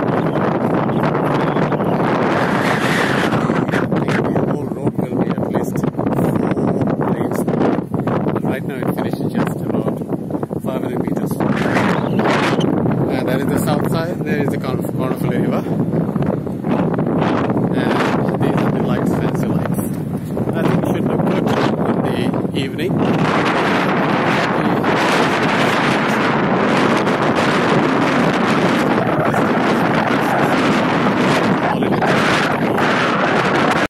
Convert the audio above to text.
whole road will be at least 4 lanes. But right now it finishes just about 500 meters. And that is the south side. There is the Cornflower River.